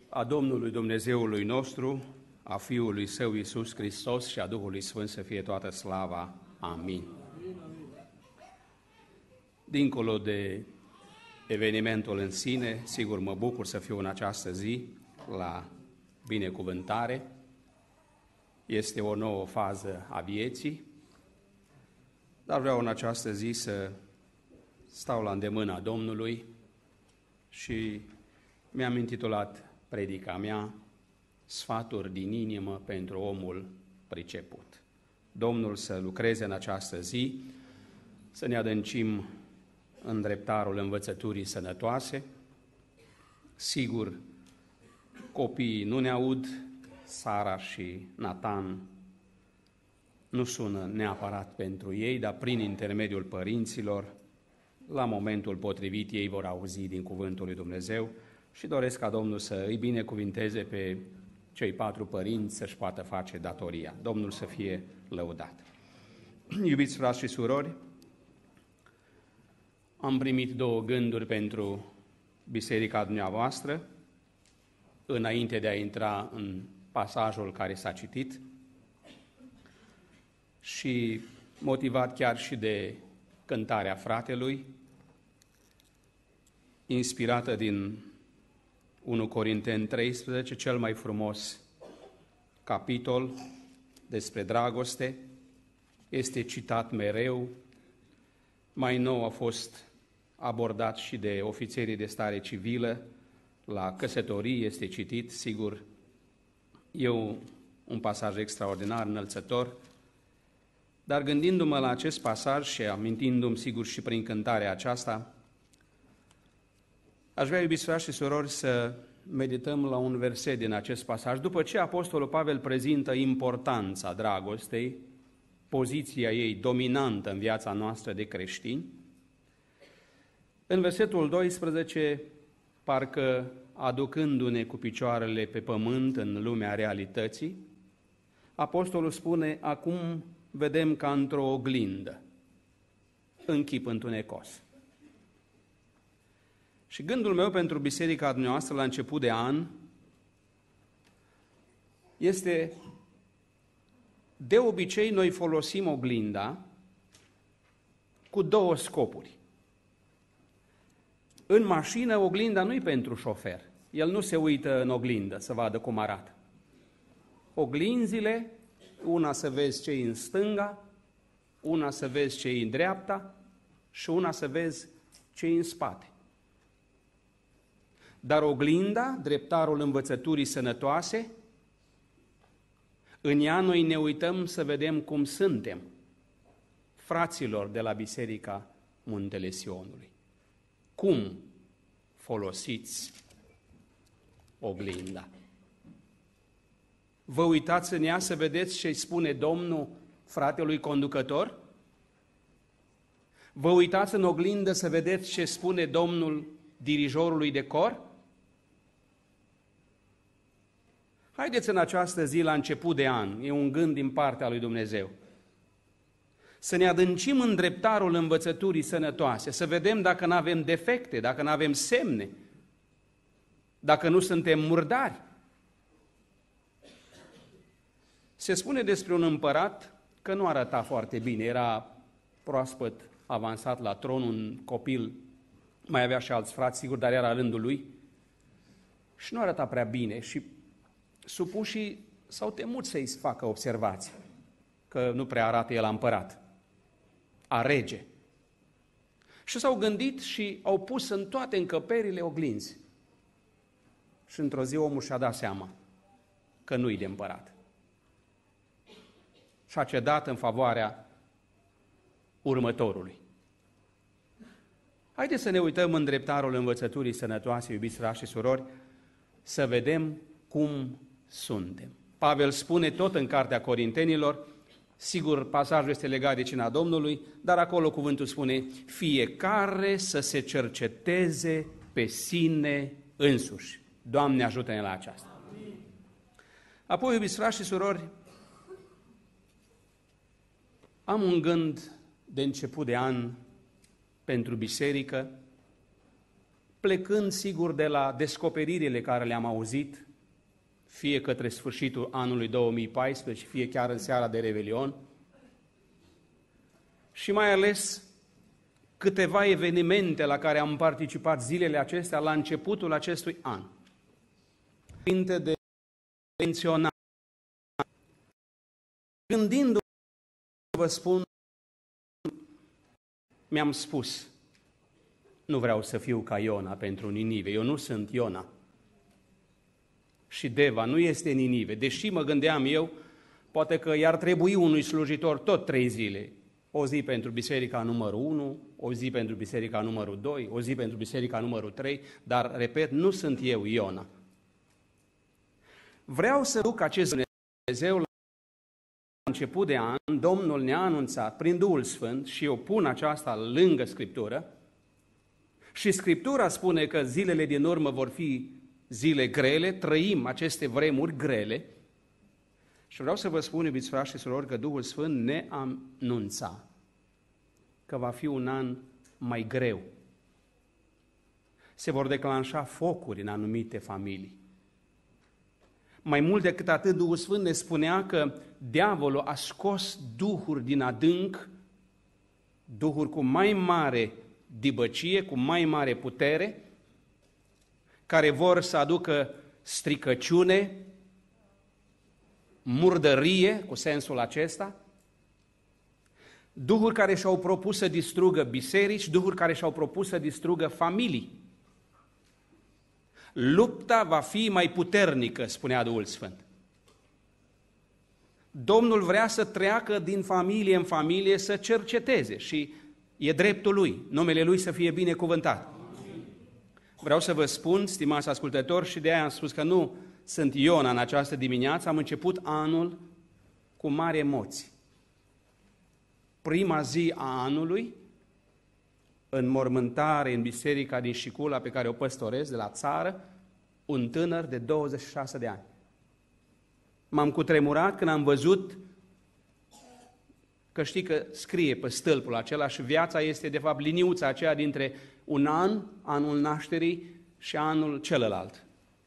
A Domnului Dumnezeului nostru, a Fiului Său Iisus Hristos și a Duhului Sfânt să fie toată slava. Amin. Dincolo de evenimentul în sine, sigur mă bucur să fiu în această zi la binecuvântare. Este o nouă fază a vieții, dar vreau în această zi să stau la îndemâna Domnului și mi-am intitulat predica mea Sfaturi din inimă pentru omul priceput. Domnul să lucreze în această zi, să ne adâncim în dreptarul învățăturii sănătoase. Sigur, copiii nu ne aud, Sara și Nathan nu sună neapărat pentru ei, dar prin intermediul părinților, la momentul potrivit, ei vor auzi din cuvântul lui Dumnezeu și doresc ca Domnul să îi binecuvinteze pe cei 4 părinți să-și poată face datoria. Domnul să fie lăudat. Iubiți frați și surori, am primit 2 gânduri pentru biserica dumneavoastră, înainte de a intra în pasajul care s-a citit și motivat chiar și de cântarea fratelui, inspirată din 1 Corinteni 13, cel mai frumos capitol despre dragoste, este citat mereu, mai nou a fost abordat și de ofițerii de stare civilă, la căsătorii este citit, sigur, e un pasaj extraordinar, înălțător, dar gândindu-mă la acest pasaj și amintindu-mi, sigur, și prin cântarea aceasta, aș vrea, iubiți frați și surori, să medităm la un verset din acest pasaj. După ce Apostolul Pavel prezintă importanța dragostei, poziția ei dominantă în viața noastră de creștini, în versetul 12, parcă aducându-ne cu picioarele pe pământ în lumea realității, Apostolul spune, acum vedem ca într-o oglindă, în chip întunecos. Și gândul meu pentru biserica dumneavoastră la început de an este, de obicei noi folosim oglinda cu 2 scopuri. În mașină oglinda nu-i pentru șofer, el nu se uită în oglindă să vadă cum arată. Oglinzile, una să vezi ce-i în stânga, una să vezi ce-i în dreapta și una să vezi ce-i în spate. Dar oglinda, dreptarul învățăturii sănătoase, în ea noi ne uităm să vedem cum suntem, fraților de la Biserica Muntele Sionului. Cum folosiți oglinda? Vă uitați în ea să vedeți ce spune Domnul fratelui conducător? Vă uitați în oglindă să vedeți ce spune Domnul dirijorului de cor? Haideți în această zi, la început de an, e un gând din partea lui Dumnezeu, să ne adâncim în dreptarul învățăturii sănătoase, să vedem dacă nu avem defecte, dacă nu avem semne, dacă nu suntem murdari. Se spune despre un împărat că nu arăta foarte bine, era proaspăt avansat la tron, un copil, mai avea și alți frați, sigur, dar era rândul lui, și nu arăta prea bine și supușii s-au temut să-i facă observații, că nu prea arată el a împărat, a rege. Și s-au gândit și au pus în toate încăperile oglinzi. Și într-o zi omul și-a dat seama că nu-i de împărat. Și a cedat în favoarea următorului. Haideți să ne uităm în dreptarul învățăturii sănătoase, iubiți frați și surori, să vedem cum suntem. Pavel spune tot în Cartea Corintenilor, sigur pasajul este legat de cina Domnului, dar acolo cuvântul spune, fiecare să se cerceteze pe sine însuși. Doamne, ajută-ne la aceasta. Apoi, iubiți frați și surori, am un gând de început de an pentru biserică, plecând sigur de la descoperirile care le-am auzit, fie către sfârșitul anului 2014, fie chiar în seara de Revelion, și mai ales câteva evenimente la care am participat zilele acestea la începutul acestui an. Înainte de menționat, gândindu-mă, vă spun, mi-am spus, nu vreau să fiu ca Iona pentru Ninive, eu nu sunt Iona. Și Deva nu este Ninive, deși mă gândeam eu, poate că i-ar trebui unui slujitor tot 3 zile. O zi pentru biserica numărul 1, o zi pentru biserica numărul 2, o zi pentru biserica numărul 3, dar, repet, nu sunt eu Iona. Vreau să duc acest Dumnezeu la început de an, Domnul ne-a anunțat prin Duhul Sfânt și eu pun aceasta lângă Scriptură și Scriptura spune că zilele din urmă vor fi zile grele, trăim aceste vremuri grele și vreau să vă spun, iubiți frați și surori, că Duhul Sfânt ne anunța că va fi un an mai greu. Se vor declanșa focuri în anumite familii. Mai mult decât atât, Duhul Sfânt ne spunea că diavolul a scos duhuri din adânc, duhuri cu mai mare dibăcie, cu mai mare putere, care vor să aducă stricăciune, murdărie, cu sensul acesta, duhuri care și-au propus să distrugă biserici, duhuri care și-au propus să distrugă familii. Lupta va fi mai puternică, spunea Duhul Sfânt. Domnul vrea să treacă din familie în familie să cerceteze și e dreptul Lui, numele Lui să fie binecuvântat. Vreau să vă spun, stimați ascultători, și de aia am spus că nu sunt Iona în această dimineață, am început anul cu mari emoții. Prima zi a anului, în mormântare, în biserica din Șicula pe care o păstorez, de la țară, un tânăr de 26 de ani. M-am cutremurat când am văzut că știi că scrie pe stâlpul acela și viața este de fapt liniuța aceea dintre un an, anul nașterii, și anul celălalt.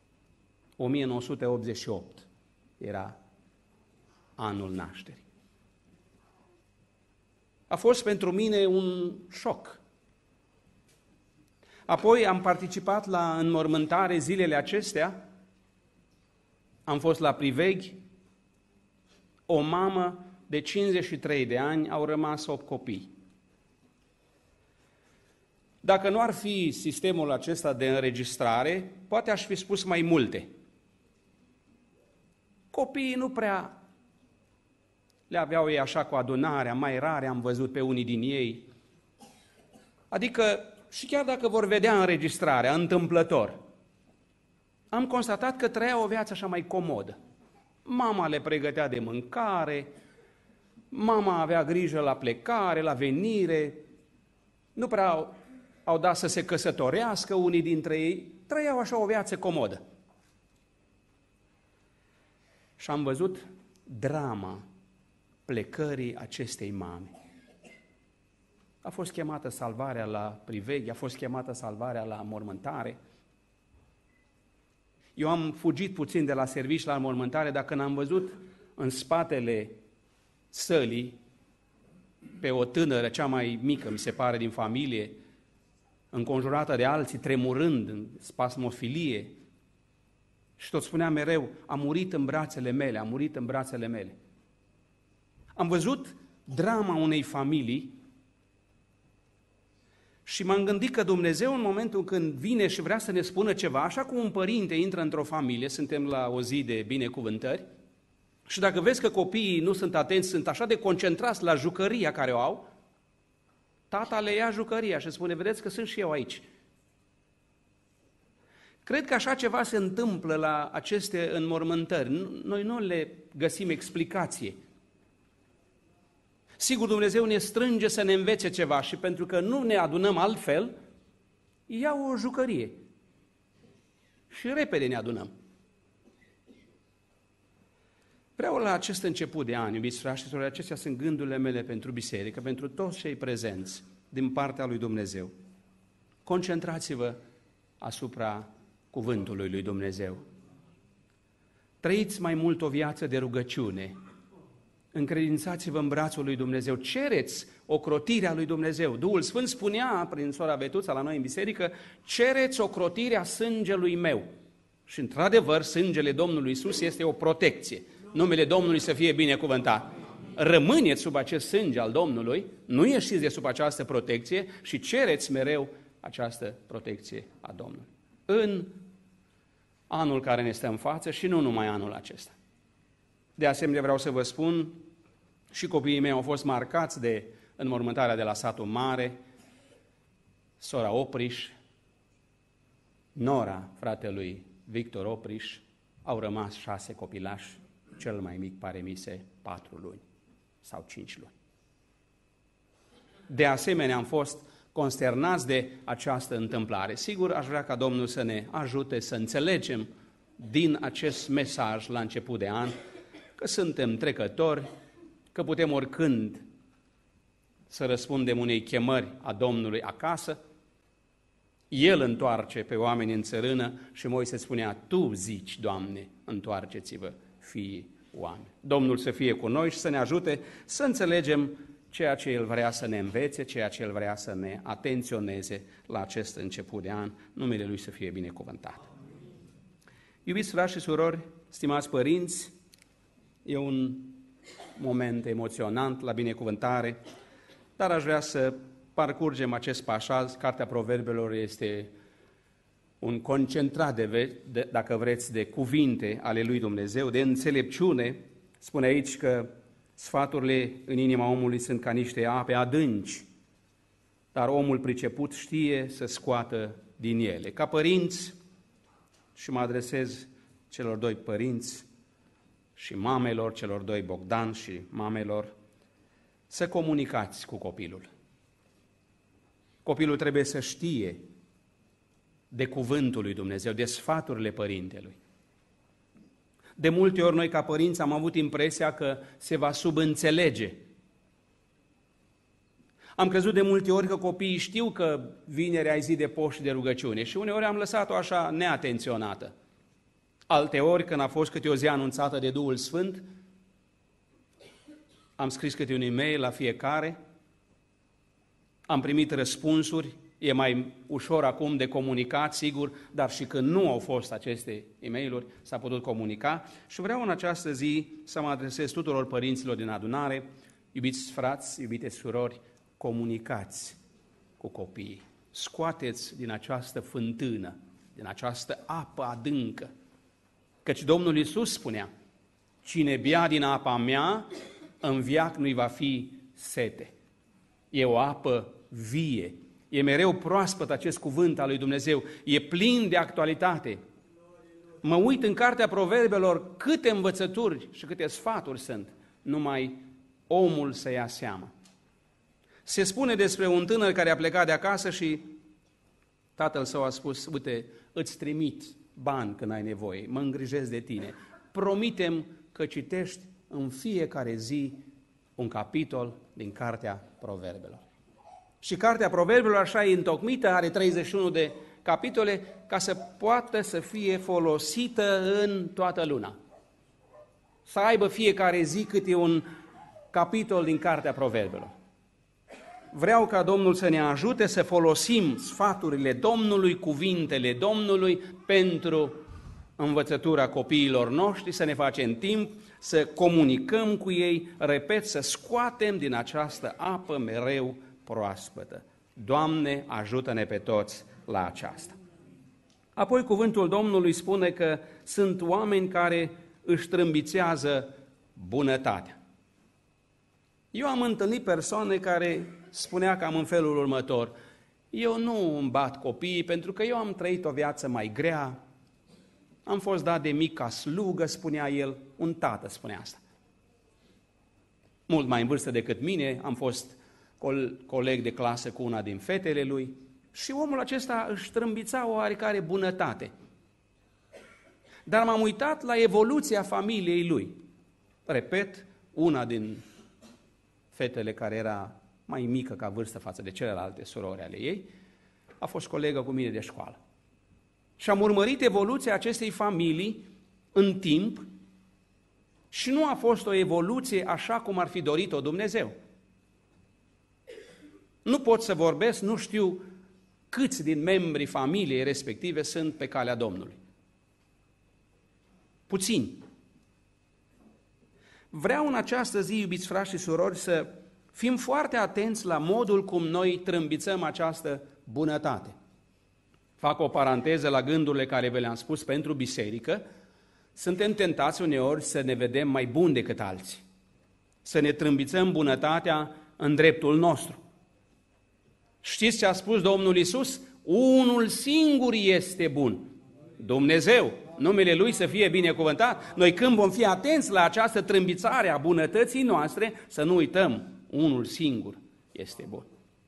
1988 era anul nașterii. A fost pentru mine un șoc. Apoi am participat la înmormântare zilele acestea, am fost la priveghi, o mamă de 53 de ani, au rămas 8 copii. Dacă nu ar fi sistemul acesta de înregistrare, poate aș fi spus mai multe. Copiii nu prea le aveau ei așa cu adunarea, mai rare am văzut pe unii din ei. Adică, și chiar dacă vor vedea înregistrarea, întâmplător, am constatat că trăia o viață așa mai comodă. Mama le pregătea de mâncare, mama avea grijă la plecare, la venire, nu prea au dat să se căsătorească unii dintre ei, trăiau așa o viață comodă. Și am văzut drama plecării acestei mame. A fost chemată salvarea la priveghi, a fost chemată salvarea la mormântare. Eu am fugit puțin de la serviciu la mormântare, dar când am văzut în spatele sălii pe o tânără, cea mai mică, mi se pare, din familie, înconjurată de alții, tremurând în spasmofilie, și tot spunea mereu, a murit în brațele mele, a murit în brațele mele. Am văzut drama unei familii și m-am gândit că Dumnezeu, în momentul când vine și vrea să ne spună ceva, așa cum un părinte intră într-o familie, suntem la o zi de binecuvântări, și dacă vezi că copiii nu sunt atenți, sunt așa de concentrați la jucăria care o au, tata le ia jucăria și spune, vedeți că sunt și eu aici. Cred că așa ceva se întâmplă la aceste înmormântări. Noi nu le găsim explicație. Sigur, Dumnezeu ne strânge să ne învețe ceva și pentru că nu ne adunăm altfel, ia o jucărie. Și repede ne adunăm. Vreau la acest început de an, iubiți frați și surori, acestea sunt gândurile mele pentru biserică, pentru toți cei prezenți din partea lui Dumnezeu. Concentrați-vă asupra cuvântului lui Dumnezeu. Trăiți mai mult o viață de rugăciune. Încredințați-vă în brațul lui Dumnezeu. Cereți ocrotirea lui Dumnezeu. Duhul Sfânt spunea prin sora Betuța la noi în biserică, cereți ocrotirea sângelui meu. Și într-adevăr, sângele Domnului Iisus este o protecție. Numele Domnului să fie binecuvântat. Rămâneți sub acest sânge al Domnului, nu ieșiți de sub această protecție și cereți mereu această protecție a Domnului. În anul care ne stă în față și nu numai anul acesta. De asemenea, vreau să vă spun, și copiii mei au fost marcați de înmormântarea de la satul mare, sora Opriș, nora fratelui Victor Opriș, au rămas 6 copilași, cel mai mic pare mi se 4 luni sau 5 luni. De asemenea, am fost consternați de această întâmplare. Sigur, aș vrea ca Domnul să ne ajute să înțelegem din acest mesaj la început de an că suntem trecători, că putem oricând să răspundem unei chemări a Domnului acasă. El întoarce pe oameni în țărână și Moise spunea, Tu zici, Doamne, întoarceți-vă, fiii oameni. Domnul să fie cu noi și să ne ajute să înțelegem ceea ce El vrea să ne învețe, ceea ce El vrea să ne atenționeze la acest început de an. Numele Lui să fie binecuvântat. Iubiți frați și surori, stimați părinți, e un moment emoționant la binecuvântare, dar aș vrea să parcurgem acest pașaj. Cartea Proverbelor este un concentrat, dacă vreți, de cuvinte ale lui Dumnezeu, de înțelepciune. Spune aici că sfaturile în inima omului sunt ca niște ape adânci, dar omul priceput știe să scoată din ele. Ca părinți, și mă adresez celor 2 părinți și mamelor, celor 2 Bogdan și mamelor, să comunicați cu copilul. Copilul trebuie să știe de cuvântul lui Dumnezeu, de sfaturile părintelui. De multe ori noi ca părinți am avut impresia că se va subînțelege. Am crezut de multe ori că copiii știu că vinerea e zi de post și de rugăciune și uneori am lăsat-o așa neatenționată. Alteori, când a fost câte o zi anunțată de Duhul Sfânt, am scris câte un e-mail la fiecare, am primit răspunsuri, e mai ușor acum de comunicat, sigur, dar și când nu au fost aceste e-mail-uri, s-a putut comunica și vreau în această zi să mă adresez tuturor părinților din adunare, iubiți frați, iubite surori, comunicați cu copiii, scoateți din această fântână, din această apă adâncă, căci Domnul Iisus spunea, cine bea din apa mea, în veac nu-i va fi sete. E o apă vie, e mereu proaspăt acest cuvânt al lui Dumnezeu, e plin de actualitate. Mă uit în cartea Proverbelor câte învățături și câte sfaturi sunt, numai omul să ia seama. Se spune despre un tânăr care a plecat de acasă și tatăl său a spus, uite, îți trimit bani când ai nevoie, mă îngrijesc de tine. Promitem că citești în fiecare zi un capitol din cartea Proverbelor. Și cartea Proverbelor așa e întocmită, are 31 de capitole, ca să poată să fie folosită în toată luna. Să aibă fiecare zi câte un capitol din cartea Proverbelor. Vreau ca Domnul să ne ajute să folosim sfaturile Domnului, cuvintele Domnului pentru învățătura copiilor noștri, să ne facem timp, să comunicăm cu ei, repet, să scoatem din această apă mereu proaspătă. Doamne, ajută-ne pe toți la aceasta. Apoi cuvântul Domnului spune că sunt oameni care își trâmbițează bunătatea. Eu am întâlnit persoane care spunea cam în felul următor, eu nu îmi bat copiii pentru că eu am trăit o viață mai grea, am fost dat de mic ca slugă, spunea el, un tată spunea asta. Mult mai în vârstă decât mine, am fost coleg de clasă cu una din fetele lui și omul acesta își trâmbița o oarecare bunătate. Dar m-am uitat la evoluția familiei lui. Repet, una din fetele care era mai mică ca vârstă față de celelalte surori ale ei, a fost colegă cu mine de școală. Și am urmărit evoluția acestei familii în timp și nu a fost o evoluție așa cum ar fi dorit-o Dumnezeu. Nu pot să vorbesc, nu știu câți din membrii familiei respective sunt pe calea Domnului. Puțini. Vreau în această zi, iubiți frați și surori, să fim foarte atenți la modul cum noi trâmbițăm această bunătate. Fac o paranteză la gândurile care ve le-am spus pentru biserică. Suntem tentați uneori să ne vedem mai buni decât alții, să ne trâmbițăm bunătatea în dreptul nostru. Știți ce a spus Domnul Iisus? Unul singur este bun, Dumnezeu. Numele Lui să fie binecuvântat. Noi când vom fi atenți la această trâmbițare a bunătății noastre, să nu uităm, unul singur este bun.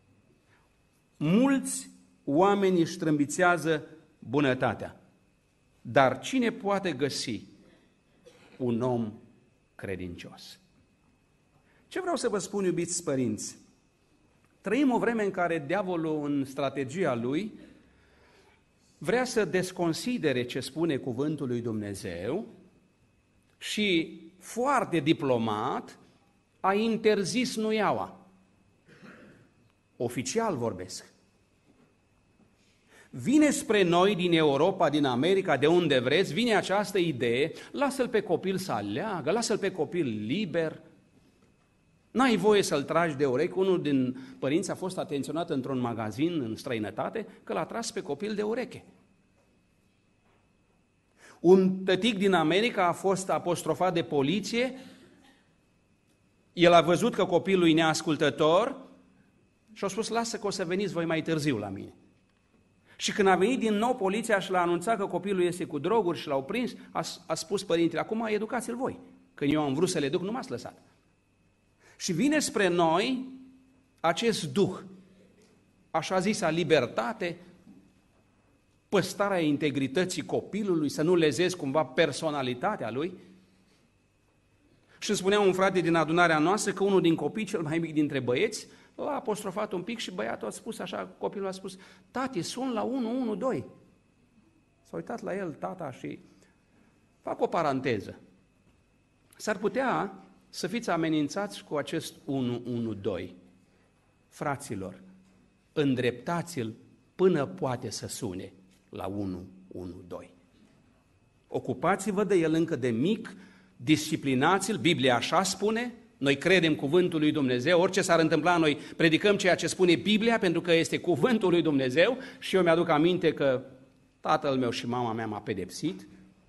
Mulți oameni își trâmbițează bunătatea, dar cine poate găsi un om credincios? Ce vreau să vă spun, iubiți părinți? Trăim o vreme în care diavolul, în strategia lui, vrea să desconsidere ce spune cuvântul lui Dumnezeu și, foarte diplomat, a interzis nuiaua. Oficial vorbesc. Vine spre noi din Europa, din America, de unde vreți, vine această idee, lasă-l pe copil să aleagă, lasă-l pe copil liber, n-ai voie să-l tragi de urechi. Unul din părinți a fost atenționat într-un magazin în străinătate că l-a tras pe copil de ureche. Un tătic din America a fost apostrofat de poliție, el a văzut că copilul e neascultător și a spus, lasă că o să veniți voi mai târziu la mine. Și când a venit din nou poliția și l-a anunțat că copilul este cu droguri și l-au prins, a spus părintele, acum educați-l voi, că eu am vrut să le duc, nu m-ați lăsat. Și vine spre noi acest duh, așa zisa libertate, păstrarea integrității copilului, să nu lezezi cumva personalitatea lui. Și îmi spunea un frate din adunarea noastră că unul din copii, cel mai mic dintre băieți, l-a apostrofat un pic și băiatul a spus așa, copilul a spus, tati, sun la 112. S-a uitat la el tata și fac o paranteză. S-ar putea să fiți amenințați cu acest 112. Fraților, îndreptați-l până poate să sune la 112. Ocupați-vă de el încă de mic, disciplinați-l, Biblia așa spune, noi credem cuvântul lui Dumnezeu, orice s-ar întâmpla, noi predicăm ceea ce spune Biblia, pentru că este cuvântul lui Dumnezeu și eu mi-aduc aminte că tatăl meu și mama mea m-a pedepsit.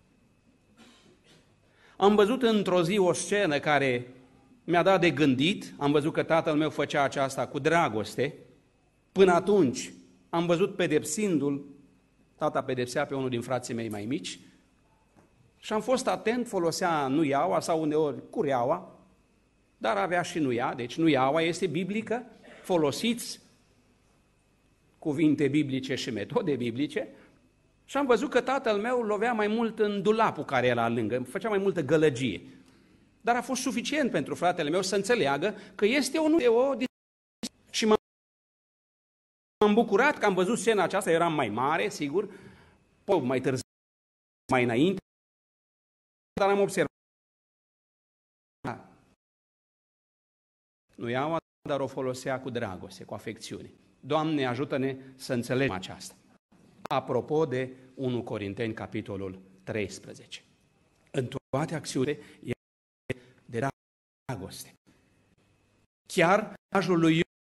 Am văzut într-o zi o scenă care mi-a dat de gândit, am văzut că tatăl meu făcea aceasta cu dragoste, până atunci am văzut pedepsindu-l, tata pedepsea pe unul din frații mei mai mici și am fost atent, folosea nuiaua sau uneori cureaua, dar avea și nuia, deci nuiaua este biblică, folosiți cuvinte biblice și metode biblice și am văzut că tatăl meu lovea mai mult în dulapul care era lângă, făcea mai multă gălăgie. Dar a fost suficient pentru fratele meu să înțeleagă că este o și m-am bucurat că am văzut scena aceasta, eram mai mare, sigur, mai târziu, mai înainte, dar am observat. Nuiaua, dar o folosea cu dragoste, cu afecțiune. Doamne, ajută-ne să înțelegem aceasta. Apropo de 1 Corinteni, capitolul 13. În toate acțiunile e de dragoste. Chiar ajul lui Iov,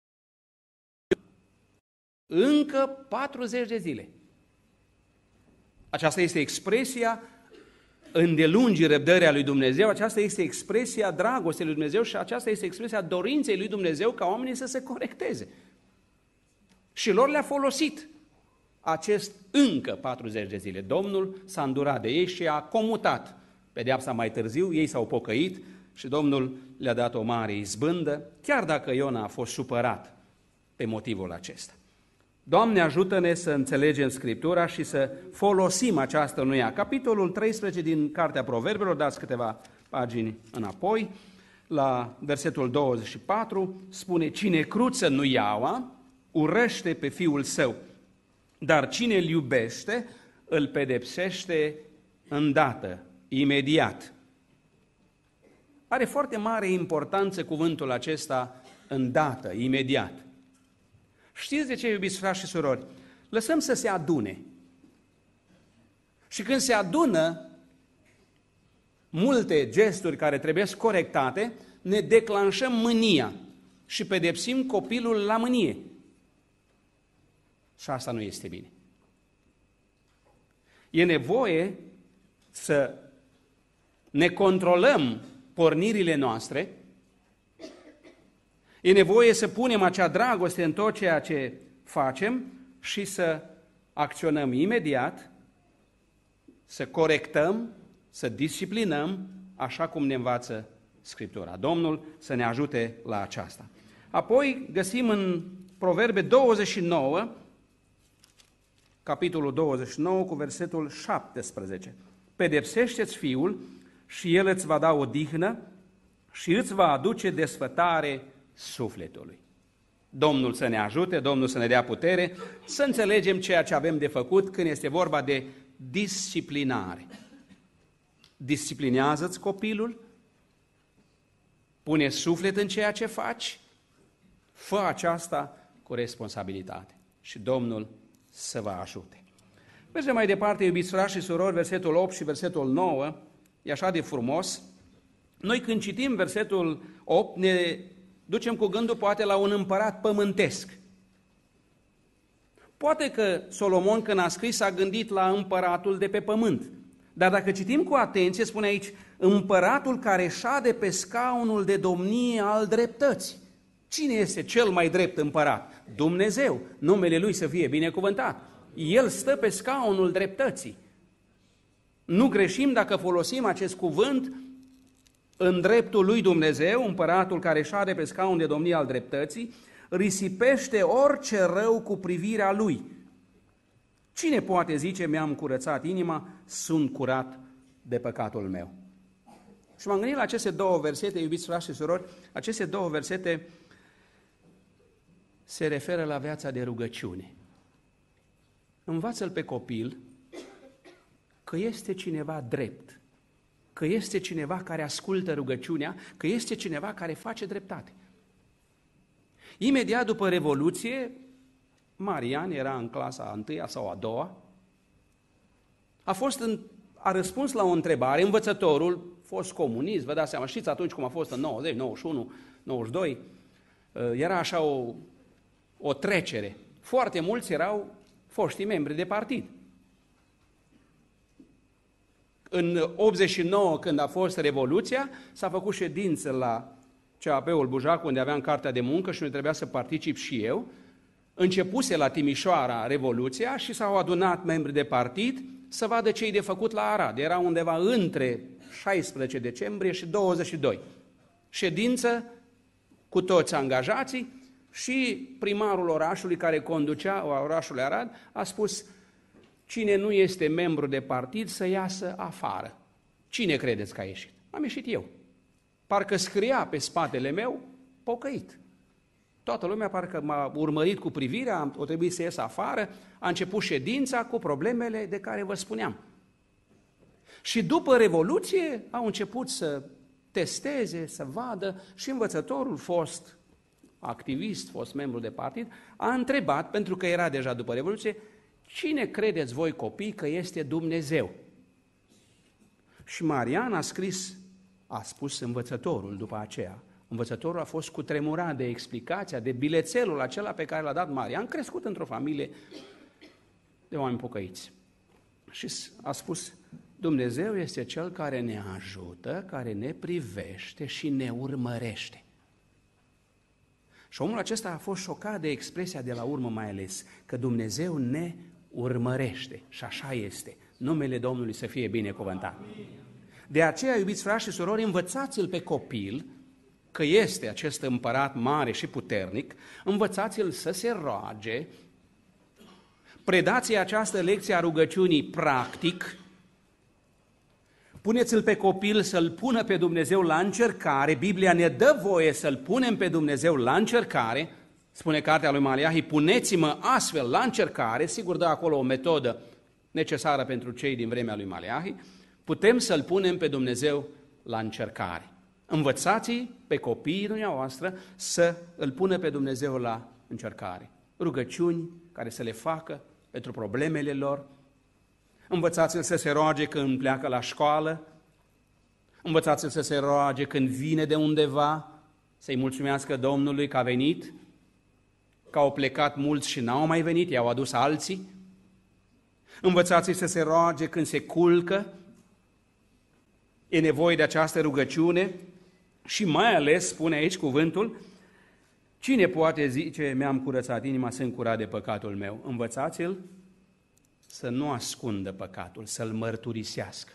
încă 40 de zile. Aceasta este expresia îndelungii răbdării a lui Dumnezeu, aceasta este expresia dragostei lui Dumnezeu și aceasta este expresia dorinței lui Dumnezeu ca oamenii să se corecteze. Și lor le-a folosit acest încă 40 de zile. Domnul s-a îndurat de ei și a comutat pedeapsa mai târziu, ei s-au pocăit și Domnul le-a dat o mare izbândă, chiar dacă Iona a fost supărat pe motivul acesta. Doamne, ajută-ne să înțelegem Scriptura și să folosim această nuia. Capitolul 13 din Cartea Proverbelor, dați câteva pagini înapoi, la versetul 24, spune, cine cruță nuiaua, urăște pe fiul său, dar cine îl iubește, îl pedepsește îndată, imediat. Are foarte mare importanță cuvântul acesta, îndată, imediat. Știți de ce, iubiți frați și surori? Lăsăm să se adune. Și când se adună multe gesturi care trebuie corectate, ne declanșăm mânia și pedepsim copilul la mânie. Și asta nu este bine. E nevoie să ne controlăm pornirile noastre, e nevoie să punem acea dragoste în tot ceea ce facem și să acționăm imediat, să corectăm, să disciplinăm, așa cum ne învață Scriptura. Domnul să ne ajute la aceasta. Apoi găsim în Proverbe 29, capitolul 29, cu versetul 17. Pedepsește-ți fiul și el îți va da odihnă și îți va aduce desfătare sufletului. Domnul să ne ajute, Domnul să ne dea putere, să înțelegem ceea ce avem de făcut când este vorba de disciplinare. Disciplinează-ți copilul, pune suflet în ceea ce faci, fă aceasta cu responsabilitate și Domnul să vă ajute. Mergem mai departe, iubiți frați și surori, versetul 8 și versetul 9, e așa de frumos. Noi când citim versetul 8 ne ducem cu gândul poate la un împărat pământesc. Poate că Solomon când a scris a gândit la împăratul de pe pământ. Dar dacă citim cu atenție, spune aici, împăratul care șade pe scaunul de domnie al dreptății. Cine este cel mai drept împărat? Dumnezeu, numele Lui să fie binecuvântat. El stă pe scaunul dreptății. Nu greșim dacă folosim acest cuvânt în dreptul lui Dumnezeu, împăratul care șade pe scaun de domnie al dreptății, risipește orice rău cu privirea Lui. Cine poate zice, mi-am curățat inima, sunt curat de păcatul meu? Și m-am gândit la aceste două versete, iubiți frați și surori, aceste două versete se referă la viața de rugăciune. Învață-l pe copil că este cineva drept, că este cineva care ascultă rugăciunea, că este cineva care face dreptate. Imediat după Revoluție, Marian era în clasa a 1-a sau a 2-a, a răspuns la o întrebare, învățătorul, fost comunist, vă dați seama, știți atunci cum a fost în 90, 91, 92, era așa o trecere. Foarte mulți erau foștii membri de partid. În 89, când a fost Revoluția, s-a făcut ședință la CAP-ul Bujac, unde aveam cartea de muncă și unde trebuia să particip și eu. Începuse la Timișoara Revoluția și s-au adunat membri de partid să vadă ce-i de făcut la Arad. Era undeva între 16 decembrie și 22. Ședință cu toți angajații și primarul orașului care conducea orașul Arad a spus: cine nu este membru de partid să iasă afară. Cine credeți că a ieșit? Am ieșit eu. Parcă scria pe spatele meu, pocăit. Toată lumea parcă m-a urmărit cu privirea, o trebuie să ies afară, a început ședința cu problemele de care vă spuneam. Și după Revoluție au început să testeze, să vadă și învățătorul, fost activist, fost membru de partid, a întrebat, pentru că era deja după Revoluție, cine credeți voi copii că este Dumnezeu? Și Marian a spus învățătorul după aceea. Învățătorul a fost cutremurat de explicația, de bilețelul acela pe care l-a dat Marian, crescut într-o familie de oameni pocăiți. Și a spus, Dumnezeu este Cel care ne ajută, care ne privește și ne urmărește. Și omul acesta a fost șocat de expresia de la urmă mai ales, că Dumnezeu ne urmărește. Și așa este. Numele Domnului să fie binecuvântat. De aceea, iubiți frați și surori, învățați-l pe copil că este acest împărat mare și puternic, învățați-l să se roage, predați-i această lecție a rugăciunii practic, puneți-l pe copil să-l pună pe Dumnezeu la încercare, Biblia ne dă voie să-l punem pe Dumnezeu la încercare, spune cartea lui Maleahi, puneți-mă astfel la încercare, sigur dă acolo o metodă necesară pentru cei din vremea lui Maleahi, putem să-L punem pe Dumnezeu la încercare. Învățați pe copiii dumneavoastră să îl pună pe Dumnezeu la încercare. Rugăciuni care să le facă pentru problemele lor. Învățați-l să se roage când pleacă la școală. Învățați-l să se roage când vine de undeva, să-i mulțumească Domnului că a venit, că au plecat mulți și n-au mai venit, i-au adus alții. Învățați-l să se roage când se culcă. E nevoie de această rugăciune și mai ales, spune aici cuvântul, cine poate zice, mi-am curățat inima, sunt curat de păcatul meu? Învățați-l să nu ascundă păcatul, să-l mărturisească.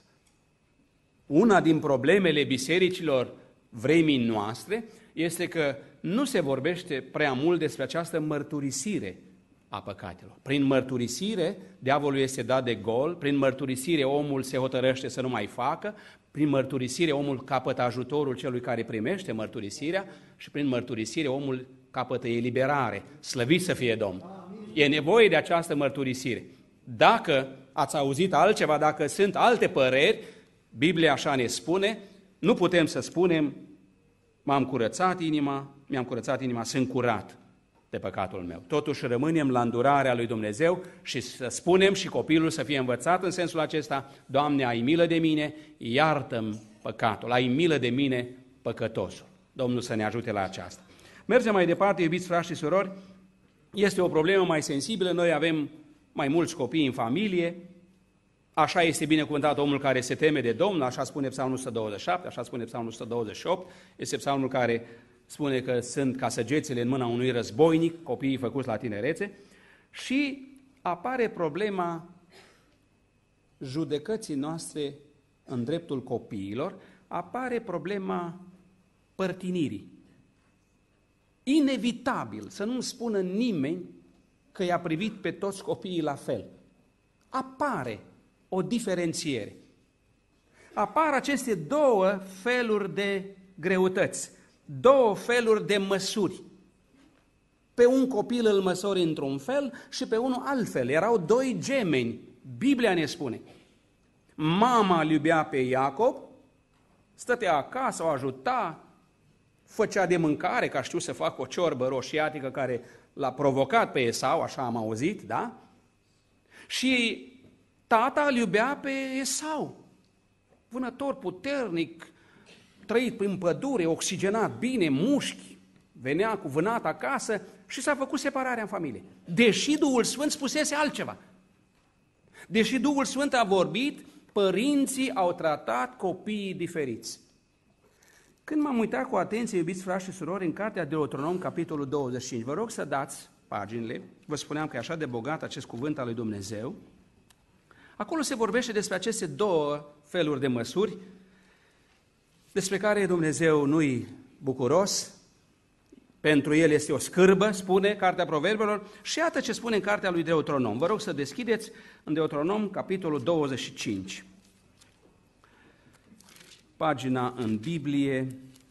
Una din problemele bisericilor vremii noastre este că nu se vorbește prea mult despre această mărturisire a păcatelor. Prin mărturisire, diavolul este dat de gol, prin mărturisire omul se hotărăște să nu mai facă, prin mărturisire omul capătă ajutorul celui care primește mărturisirea și prin mărturisire omul capătă eliberare. Slăvit să fie Domnul! E nevoie de această mărturisire. Dacă ați auzit altceva, dacă sunt alte păreri, Biblia așa ne spune, nu putem să spunem m-am curățat inima, mi-am curățat inima, sunt curat de păcatul meu. Totuși rămânem la îndurarea lui Dumnezeu și să spunem și copilul să fie învățat în sensul acesta, Doamne, ai milă de mine, iartă-mi păcatul, ai milă de mine, păcătosul. Domnul să ne ajute la aceasta. Mergem mai departe, iubiți frați și surori, este o problemă mai sensibilă, noi avem mai mulți copii în familie, așa este binecuvântat omul care se teme de Domnul, așa spune Psalmul 127, așa spune Psalmul 128, este psalmul care spune că sunt ca săgețile în mâna unui războinic, copiii făcuți la tinerețe, și apare problema judecății noastre în dreptul copiilor, apare problema părtinirii. Inevitabil să nu spună nimeni că i-a privit pe toți copiii la fel. Apare o diferențiere. Apar aceste două feluri de greutăți, două feluri de măsuri. Pe un copil îl măsori într-un fel și pe unul altfel. Erau doi gemeni. Biblia ne spune. Mama îl iubea pe Iacob, stătea acasă, o ajuta, făcea de mâncare, că știu să facă o ciorbă roșiatică care l-a provocat pe Esau, așa am auzit, da? Și tata îl iubea pe Esau, vânător puternic, trăit prin pădure, oxigenat bine, mușchi, venea cu vânat acasă și s-a făcut separarea în familie. Deși Duhul Sfânt spusese altceva. Deși Duhul Sfânt a vorbit, părinții au tratat copiii diferiți. Când m-am uitat cu atenție, iubiți frați și surori, în cartea Deuteronom, capitolul 25, vă rog să dați paginile, vă spuneam că e așa de bogat acest cuvânt al lui Dumnezeu, acolo se vorbește despre aceste două feluri de măsuri, despre care Dumnezeu nu-i bucuros, pentru el este o scârbă, spune Cartea Proverbelor, și iată ce spune în cartea lui Deuteronom. Vă rog să deschideți în Deuteronom, capitolul 25. Pagina în Biblie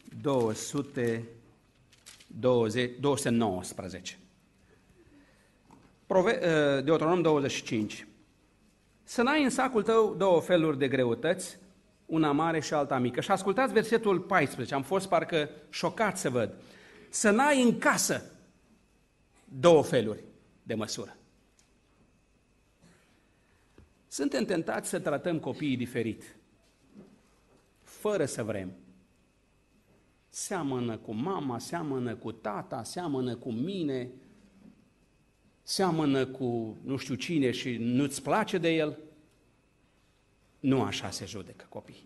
219. Deuteronom 25. Să n-ai în sacul tău două feluri de greutăți, una mare și alta mică. Și ascultați versetul 14, am fost parcă șocat să văd. Să n-ai în casă două feluri de măsură. Suntem tentați să tratăm copiii diferit, fără să vrem. Seamănă cu mama, seamănă cu tata, seamănă cu mine, seamănă cu nu știu cine și nu-ți place de el. Nu așa se judecă copiii.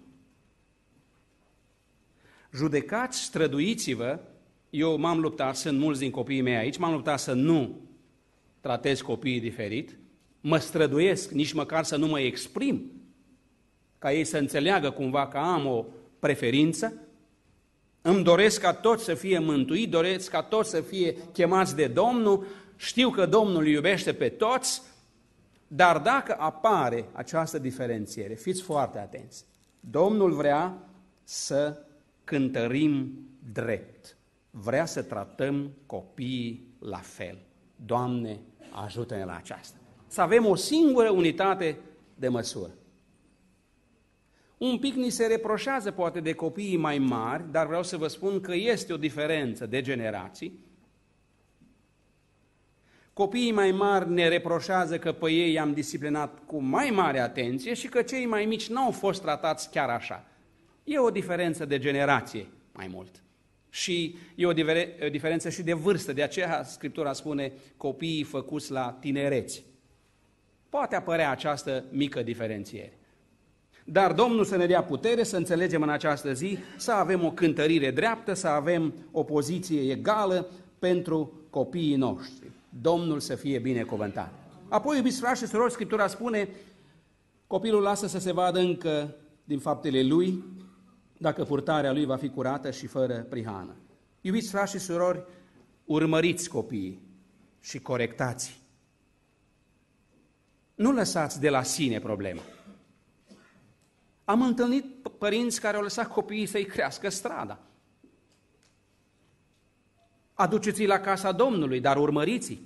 Judecați, străduiți-vă. Eu m-am luptat, sunt mulți din copiii mei aici, m-am luptat să nu tratez copiii diferit, mă străduiesc nici măcar să nu mă exprim, ca ei să înțeleagă cumva că am o preferință, îmi doresc ca toți să fie mântuiți, doresc ca toți să fie chemați de Domnul, știu că Domnul îi iubește pe toți, dar dacă apare această diferențiere, fiți foarte atenți, Domnul vrea să cântărim drept. Vrea să tratăm copiii la fel. Doamne, ajută-ne la aceasta. Să avem o singură unitate de măsură. Un pic ni se reproșează poate de copiii mai mari, dar vreau să vă spun că este o diferență de generații. Copiii mai mari ne reproșează că pe ei i-am disciplinat cu mai mare atenție și că cei mai mici n-au fost tratați chiar așa. E o diferență de generație mai mult. Și e o diferență și de vârstă, de aceea Scriptura spune copiii făcuți la tinereți. Poate apărea această mică diferențiere. Dar Domnul să ne dea putere să înțelegem în această zi, să avem o cântărire dreaptă, să avem o poziție egală pentru copiii noștri. Domnul să fie binecuvântat. Apoi, iubiți frați și surori, Scriptura spune, copilul lasă să se vadă încă din faptele lui, dacă purtarea lui va fi curată și fără prihană. Iubiți frați și surori, urmăriți copiii și corectați. Nu lăsați de la sine problema. Am întâlnit părinți care au lăsat copiii să-i crească strada. Aduceți-i la casa Domnului, dar urmăriți-i.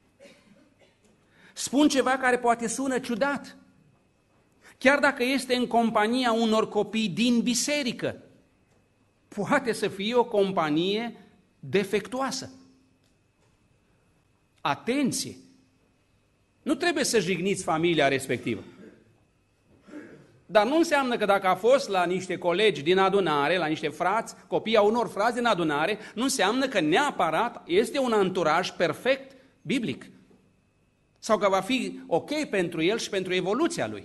Spun ceva care poate sună ciudat. Chiar dacă este în compania unor copii din biserică, poate să fie o companie defectuoasă. Atenție! Nu trebuie să jigniți familia respectivă. Dar nu înseamnă că dacă a fost la niște colegi din adunare, la niște frați, copii a unor frați din adunare, nu înseamnă că neapărat este un anturaj perfect biblic. Sau că va fi ok pentru el și pentru evoluția lui.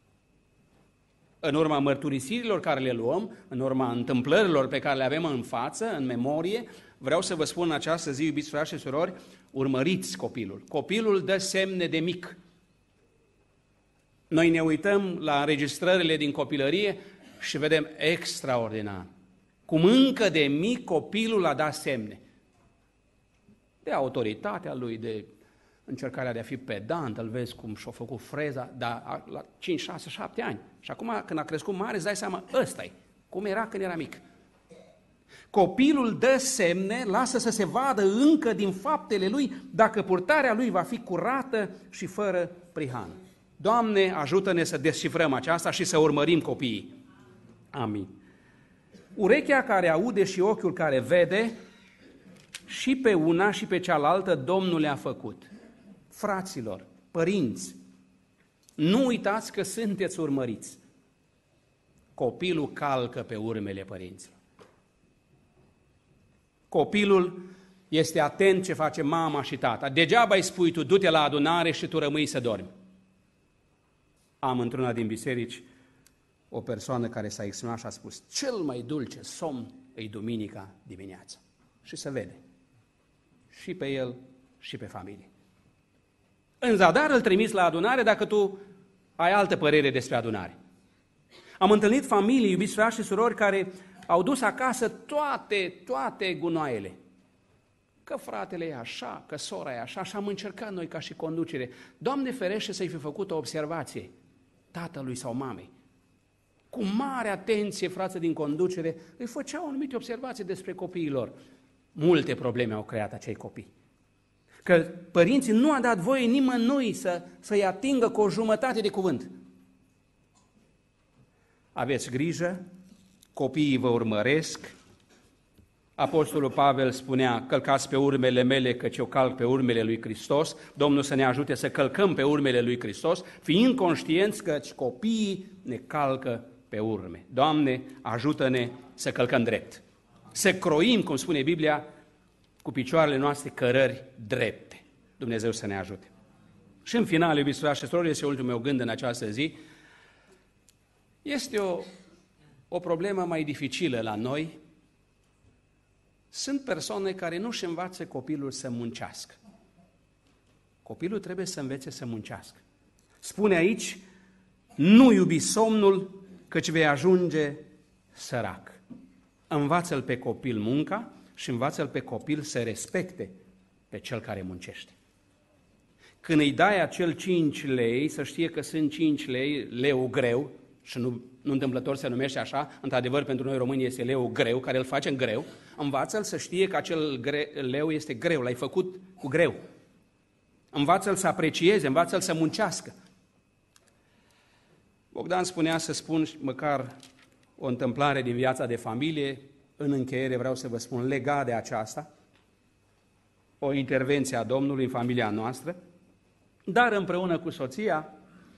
În urma mărturisirilor care le luăm, în urma întâmplărilor pe care le avem în față, în memorie, vreau să vă spun în această zi, iubiți frați și surori, urmăriți copilul. Copilul dă semne de mic. Noi ne uităm la înregistrările din copilărie și vedem extraordinar. Cum încă de mic copilul a dat semne. De autoritatea lui, de încercarea de a fi pedant, îl vezi cum și-a făcut freza, dar la 5, 6, 7 ani. Și acum când a crescut mare îți dai seama, ăsta-i, cum era când era mic. Copilul dă semne, lasă să se vadă încă din faptele lui dacă purtarea lui va fi curată și fără prihană. Doamne, ajută-ne să descifrăm aceasta și să urmărim copiii. Amin. Urechea care aude și ochiul care vede, și pe una și pe cealaltă Domnul le-a făcut. Fraților, părinți, nu uitați că sunteți urmăriți. Copilul calcă pe urmele părinților. Copilul este atent ce face mama și tata. Degeaba îi spui tu, du-te la adunare și tu rămâi să dormi. Am într-una din biserici o persoană care s-a exprimat și a spus, cel mai dulce somn e duminica dimineața. Și se vede. Și pe el și pe familie. În zadar îl trimiți la adunare dacă tu ai altă părere despre adunare. Am întâlnit familii, iubiți frați și surori, care au dus acasă toate gunoaiele. Că fratele e așa, că sora e așa, și am încercat noi ca și conducere. Doamne ferește să-i fi făcut o observație tatălui sau mamei. Cu mare atenție, frații din conducere, îi făceau anumite observații despre copiii lor. Multe probleme au creat acei copii. Că părinții nu a dat voie nimănui să-i atingă cu o jumătate de cuvânt. Aveți grijă, copiii vă urmăresc. Apostolul Pavel spunea, călcați pe urmele mele, căci eu calc pe urmele lui Hristos. Domnul să ne ajute să călcăm pe urmele lui Hristos, fiind conștienți că copiii ne calcă pe urme. Doamne, ajută-ne să călcăm drept. Să croim, cum spune Biblia, cu picioarele noastre cărări drepte. Dumnezeu să ne ajute. Și în final, iubiți frați și surori, este ultimul meu gând în această zi, este o problemă mai dificilă la noi. Sunt persoane care nu își învață copilul să muncească. Copilul trebuie să învețe să muncească. Spune aici, nu iubi somnul, căci vei ajunge sărac. Învață-l pe copil munca și învață-l pe copil să respecte pe cel care muncește. Când îi dai acel 5 lei, să știe că sunt 5 lei, leu greu, și nu întâmplător se numește așa, într-adevăr pentru noi români este leu greu, care îl facem greu, învață-l să știe că acel leu este greu, l-ai făcut cu greu. Învață-l să aprecieze, învață-l să muncească. Bogdan spunea să spun măcar o întâmplare din viața de familie. În încheiere vreau să vă spun legat de aceasta, o intervenție a Domnului în familia noastră, dar împreună cu soția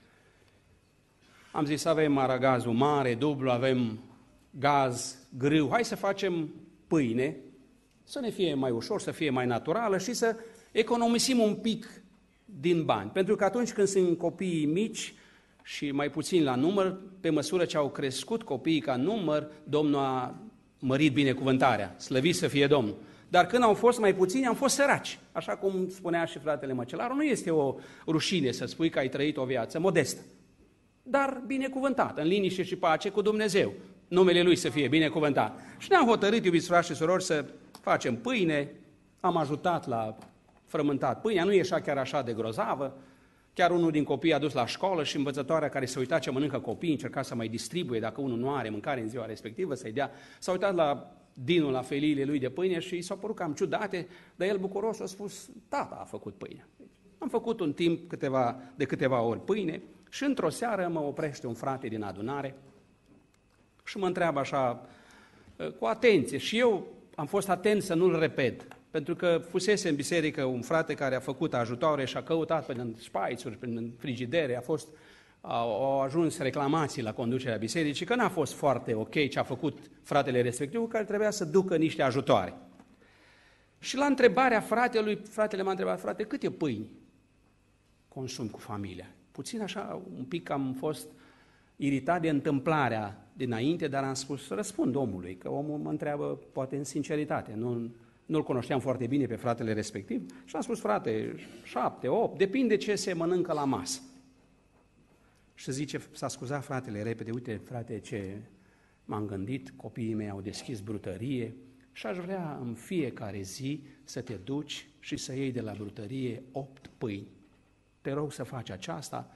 am zis avem aragazul mare, dublu, avem gaz, grâu, hai să facem pâine, să ne fie mai ușor, să fie mai naturală și să economisim un pic din bani. Pentru că atunci când sunt copiii mici și mai puțini la număr, pe măsură ce au crescut copiii ca număr, Domnul a mărit binecuvântarea, slăvit să fie Domnul. Dar când au fost mai puțini, am fost săraci. Așa cum spunea și fratele Măcelaru, nu este o rușine să spui că ai trăit o viață modestă, dar binecuvântată, în liniște și pace cu Dumnezeu. Numele Lui să fie binecuvântat. Și ne-am hotărât, iubiți frați și surori, să facem pâine, am ajutat la frământat pâinea, nu e chiar așa de grozavă. Chiar unul din copii a dus la școală și învățătoarea care se uita ce mănâncă copiii, încerca să mai distribuie, dacă unul nu are mâncare în ziua respectivă, să-i dea. S-a uitat la Dinu, la feliile lui de pâine și i s-au părut cam ciudate, dar el bucuros a spus, tata a făcut pâine. Am făcut un timp de câteva ori pâine și într-o seară mă oprește un frate din adunare și mă întreabă așa, cu atenție, și eu am fost atent să nu-l repet, pentru că fusese în biserică un frate care a făcut ajutoare și a căutat până în șpaițuri, până în frigidere, au ajuns reclamații la conducerea bisericii, că n-a fost foarte ok ce a făcut fratele respectiv, care trebuia să ducă niște ajutoare. Și la întrebarea fratelui, fratele m-a întrebat, frate, câte pâini consum cu familia? Puțin așa, un pic am fost iritat de întâmplarea dinainte, dar am spus, răspund omului, că omul mă întreabă poate în sinceritate, nu-l cunoșteam foarte bine pe fratele respectiv și am spus, frate, 7, 8, depinde ce se mănâncă la masă. Și zice, s-a scuzat fratele repede, uite frate ce m-am gândit, copiii mei au deschis brutărie și aș vrea în fiecare zi să te duci și să iei de la brutărie 8 pâini. Te rog să faci aceasta.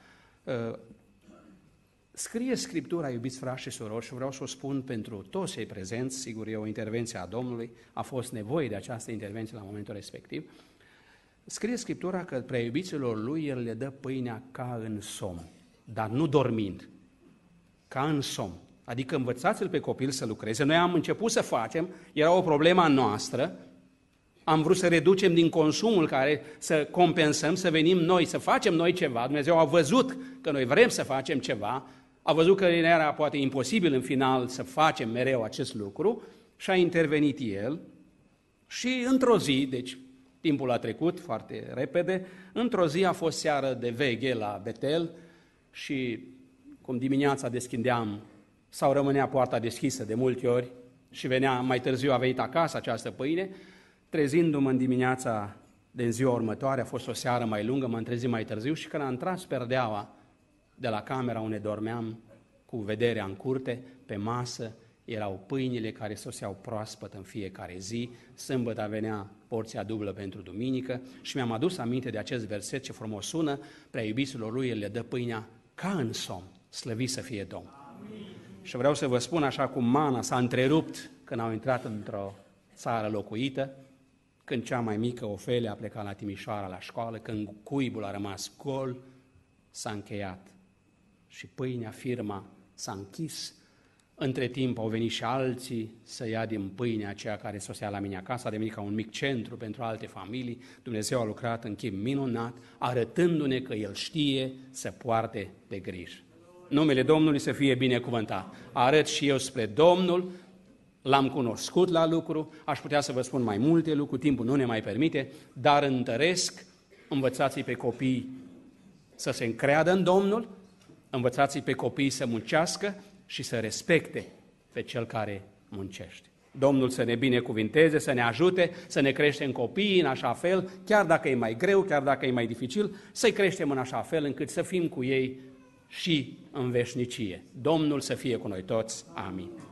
Scrie Scriptura, iubiți frați și surori, și vreau să o spun pentru toți cei prezenți, sigur e o intervenție a Domnului, a fost nevoie de această intervenție la momentul respectiv. Scrie Scriptura că prea iubiților Lui El le dă pâinea ca în somn, dar nu dormind, ca în somn. Adică învățați-l pe copil să lucreze. Noi am început să facem, era o problemă a noastră, am vrut să reducem din consumul care să compensăm, să venim noi, să facem noi ceva. Dumnezeu a văzut că noi vrem să facem ceva, a văzut că era poate imposibil în final să facem mereu acest lucru și a intervenit El și într-o zi, deci timpul a trecut foarte repede, într-o zi a fost seară de veghe la Betel și cum dimineața deschindeam sau rămânea poarta deschisă de multe ori și venea mai târziu, a venit acasă această pâine, trezindu-mă în dimineața din ziua următoare, a fost o seară mai lungă, m-am trezit mai târziu și când am tras perdeaua de la camera unde dormeam, cu vederea în curte, pe masă, erau pâinile care soseau proaspăt în fiecare zi, sâmbătă venea porția dublă pentru duminică și mi-am adus aminte de acest verset, ce frumos sună, prea iubiților Lui El le dă pâinea ca în somn, slăvit să fie Domnul. Amin. Și vreau să vă spun așa cum mana s-a întrerupt când au intrat într-o țară locuită, când cea mai mică, Ofelia, a plecat la Timișoara la școală, când cuibul a rămas gol, s-a încheiat și pâinea, firma, s-a închis. Între timp au venit și alții să ia din pâinea aceea care sosea la mine acasă, a devenit ca un mic centru pentru alte familii. Dumnezeu a lucrat în chip minunat, arătându-ne că El știe să poarte de grijă. Numele Domnului să fie binecuvântat. Arăt și eu spre Domnul, l-am cunoscut la lucru, aș putea să vă spun mai multe lucruri, timpul nu ne mai permite, dar întăresc, învățați-i pe copii să se încreadă în Domnul, învățați-i pe copii să muncească și să respecte pe cel care muncește. Domnul să ne binecuvinteze, să ne ajute, să ne creștem copiii în așa fel, chiar dacă e mai greu, chiar dacă e mai dificil, să-i creștem în așa fel încât să fim cu ei și în veșnicie. Domnul să fie cu noi toți. Amin.